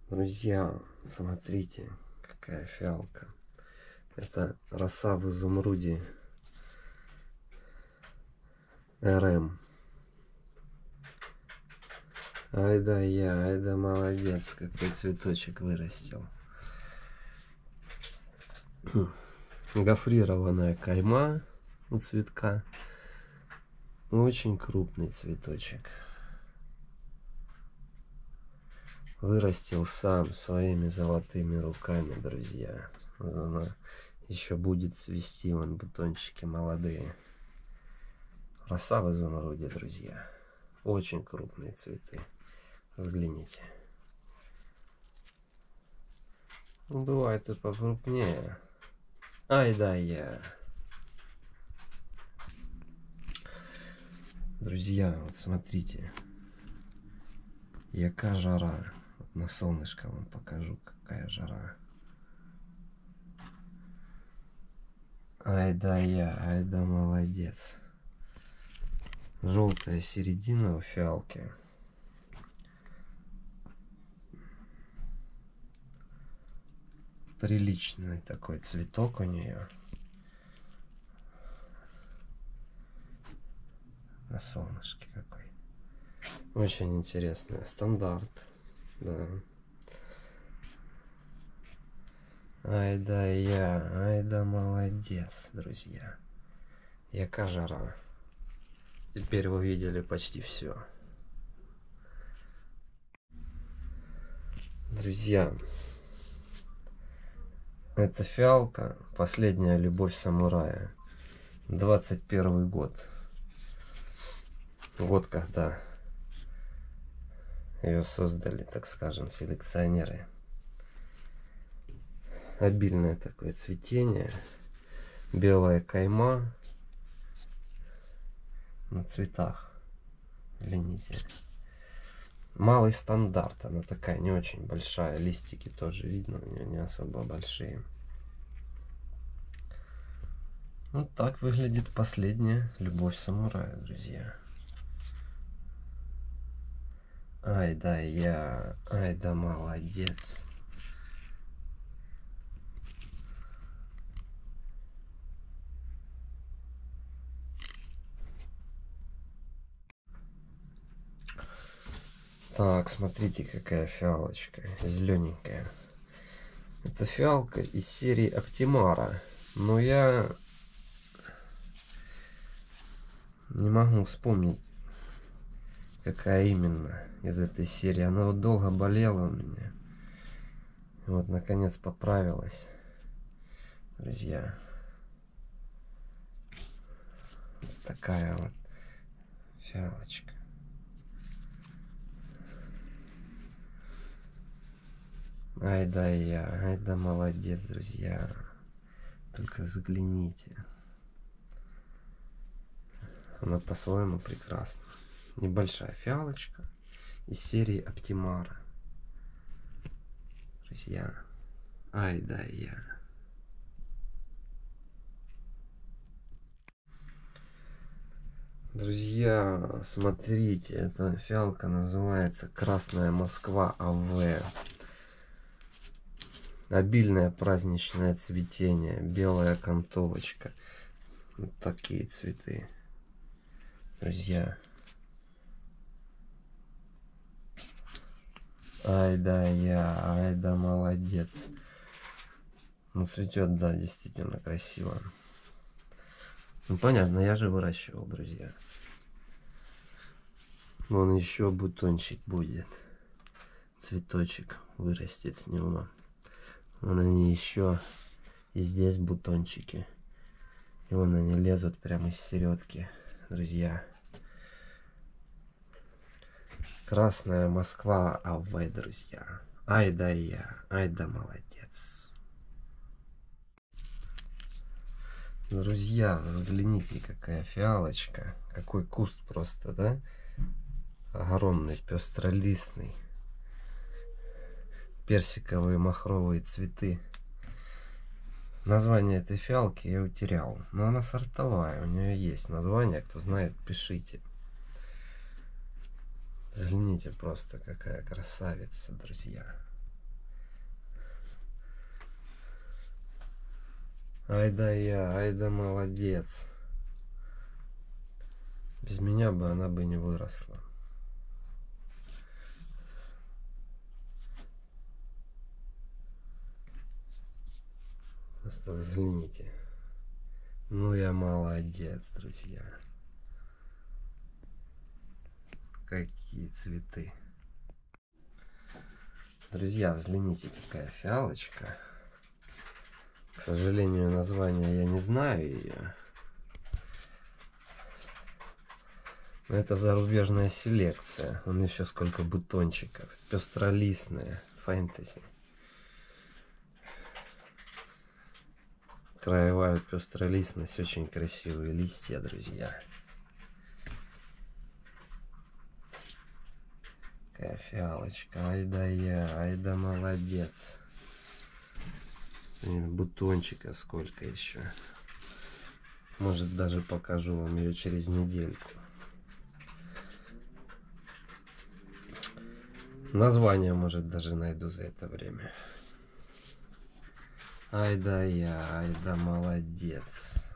Друзья, смотрите, какая фиалка. Это роса в изумруде РМ. Ай да ай да молодец, какой цветочек вырастил. Гофрированная кайма у цветка. Очень крупный цветочек. Вырастил сам своими золотыми руками, друзья. Вот она еще будет цвести, вон бутончики молодые. Роса в изумруде, друзья. Очень крупные цветы. Взгляните. Ну, бывает и покрупнее. Ай да я. Друзья, вот смотрите. Яка жара. Вот на солнышко вам покажу, какая жара. Ай да я, ай да молодец. Желтая середина у фиалки. Приличный такой цветок у нее. На солнышке какой. Очень интересный. Стандарт. Да. Ай да я, ай да молодец, друзья. Яка жара. Теперь вы видели почти все. Друзья, эта фиалка «Последняя любовь самурая». 21 год. Вот когда ее создали, так скажем, селекционеры. Обильное такое цветение. Белая кайма на цветах. Взгляните. Малый стандарт. Она такая не очень большая. Листики тоже видно, у нее не особо большие. Вот так выглядит последняя любовь самурая, друзья. Ай да я, ай да молодец. Так, смотрите, какая фиалочка, зелененькая. Это фиалка из серии Оптимара. Но я не могу вспомнить, какая именно из этой серии. Она вот долго болела у меня. И вот, наконец, поправилась. Друзья. Вот такая вот фиалочка. Ай да я, ай да молодец, друзья. Только взгляните. Она по-своему прекрасна. Небольшая фиалочка из серии Оптимара. Друзья, ай да я. Друзья, смотрите, эта фиалка называется Красная Москва АВ. Обильное праздничное цветение, белая окантовочка. Вот такие цветы, друзья. Ай да я, ай да молодец. Ну, цветет, да, действительно красиво. Ну, понятно, я же выращивал, друзья. Вон еще бутончик будет. Цветочек вырастет с него. Вон они еще. И здесь бутончики. И вон они лезут прямо из середки, друзья. Красная Москва АВ, друзья. Ай да я, ай да молодец. Друзья, взгляните, какая фиалочка. Какой куст просто, да? Огромный, пестролистный. Персиковые махровые цветы. Название этой фиалки я утерял. Но она сортовая, у нее есть название. Кто знает, пишите. Взгляните просто, какая красавица, друзья. Ай да я, ай да молодец. Без меня бы она бы не выросла. Просто взгляните. Ну я молодец, друзья. Какие цветы. Друзья, взгляните, какая фиалочка. К сожалению, название я не знаю ее. Но это зарубежная селекция. Вон еще сколько бутончиков. Пестролистная, фэнтези. Краевая пестролистность, очень красивые листья, друзья. Какая фиалочка, ай да я, ай да молодец. И бутончика сколько еще. Может, даже покажу вам ее через недельку. Название, может, даже найду за это время. Ай да я, ай да молодец.